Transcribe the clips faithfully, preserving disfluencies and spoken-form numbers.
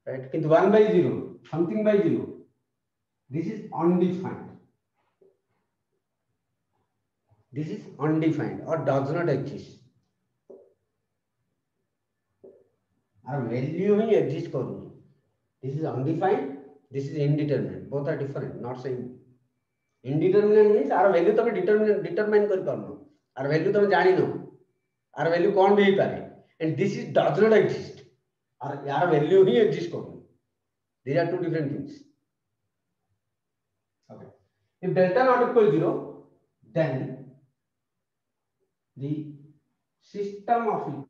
right? किंतु one by zero, something by zero, this is undefined. This is undefined or does not exist. Our value he exist करूँ. This is undefined. This is indeterminate. Both are different. Not same. Indeterminate means our value तमे determine determine कर पानो. Our value तमे जानी no. Our value कौन भी पारे. And this is does not exist. Our our value he exist करूँ. These are two different things. Okay. If delta not equal to zero, then the system of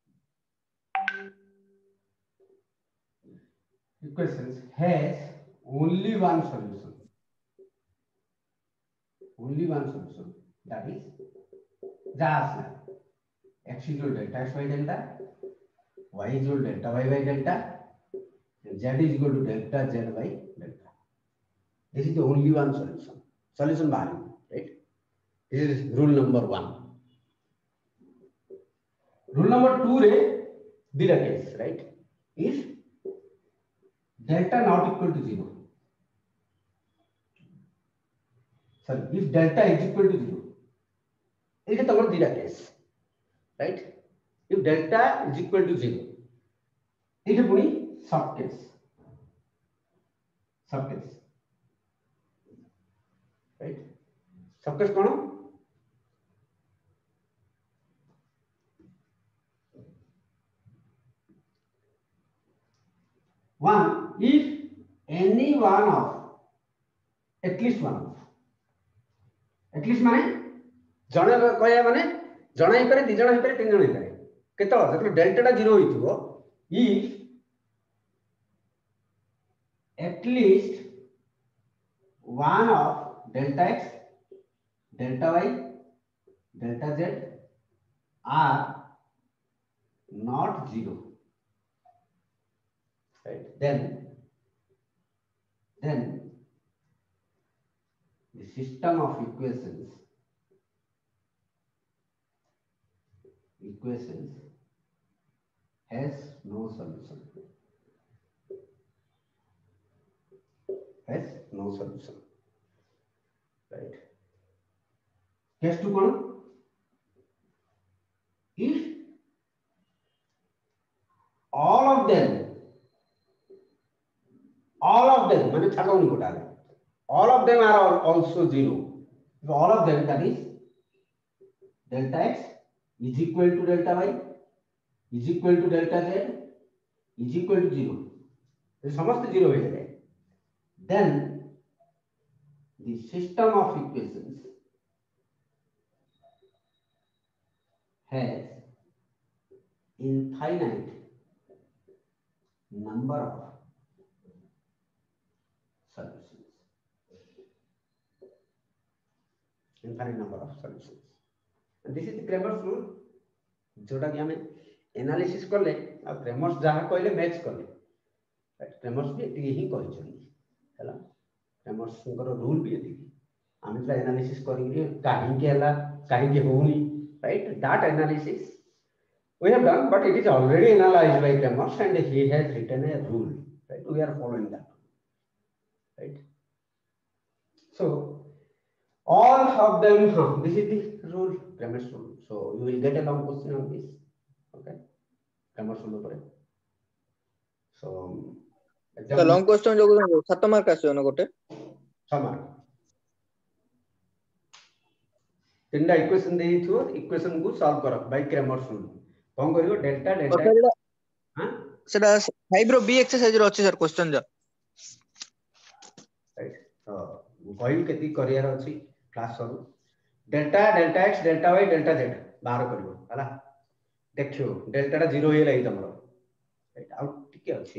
equations has only one solution. Only one solution. That is just x is equal to delta x by delta, y is equal to delta y by delta, and z is equal to delta z by delta. This is the only one solution. Solution value, right? This is rule number one. Rule number two re dida case, right? If delta not equal to zero. Sorry, if delta is equal to zero. It is our dida case, right? If delta is equal to zero, it is only sub case. Sub case, right? Sub case कौन? One, if any one of at least one of at least माने जने कहया माने जने ही पारे दि जने ही पारे तीन जने ही पारे केतो जतलो डेल्टा टा जीरो होइथिबो if at least one of delta x, delta y, delta z are not zero, right? Then, then the system of equations equations has no solution. Has no solution, right? Case two कौन? If all of them, all of them, मैंने छाका उन्हीं को डाले. All of them are also zero. If all of them, that is delta x is equal to delta y is equal to delta z is equal to zero. तो समस्त zero हो जाए. Then the system of equations has infinite number of solutions. Infinite number of solutions. And this is the Cramer's rule. जोटा कि हमें analysis करले आ Cramer's जहाँ कहले मैच करले. क्रेमर्स भी एति ही कहि छथि. हला क्रेमर्स को रूल भी एति. आमे तो एनालिसिस करिके काहे के हला काहे के होउनी, right? That analysis we have done, but it is already analyzed by Cramer's and he has written a rule, right? We are following that, right? So all of them, huh, this is the rule, Cramer's rule. So you will get a long question on this, okay? Cramer's rule पर. So the long question जो को सात mark आसे न गोटे छ mark. तीनटा equation दे दिथो, इक्वेशन को सॉल्व करो बाय Cramer's rule. कोन करियो डेल्टा डेल्टा हां सेटा फाइव रो बी एक्सरसाइज रो अछि सर क्वेश्चन जा. राइट. तो कहि केति करियर अछि क्लास सब delta delta X delta Y delta Z बाहर करियो हला. देखियो डेल्टा टा जीरो हे लाई तमरो, राइट? आउट टिके अछि.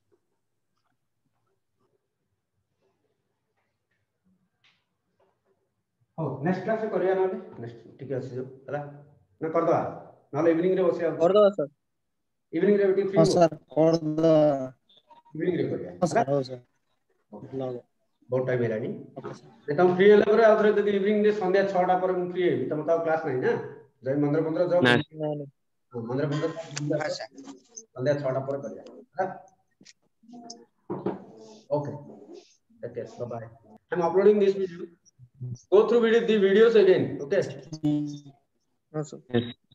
हो नेक्स्ट क्लास में करिया नले नेक्स्ट टिके अछि जो हला ना कर दवा नले इवनिंग रे बसे कर दवा सर. इवनिंग रे बेटी फ्री हां हो सर कर द इवनिंग रे करिया. हां सर हो सर. बहुत टाइम हेलानी. Okay sir. जे तुम फ्री होला पर आउथरे जदी इवनिंग रे संध्या छह टा पर मु फ्री हेबी तुम तो क्लास नहीं ना. जय मंदिर मंदिर जाओ. नहीं नहीं मंदिर मंदिर संध्या छह टा पर करिया. Okay. Okay. Bye bye. I'm uploading this video. Go through video, the videos again. Okay. No, sir. Yes.